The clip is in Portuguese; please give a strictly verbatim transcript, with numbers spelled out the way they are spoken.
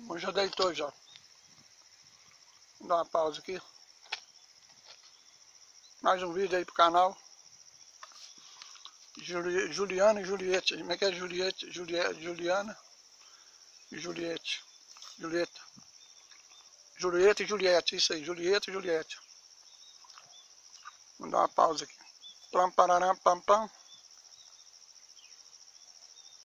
Bom, já deitou já. Vou dar uma pausa aqui. Mais um vídeo aí pro canal. Juli, Juliana e Juliette. Como é que é Juliette? Juliette Juliana e Juliette. Julieta. Julieta e Juliette. Isso aí. Julieta e Juliette. Vou dar uma pausa aqui. Pam, pararam, pam, pam.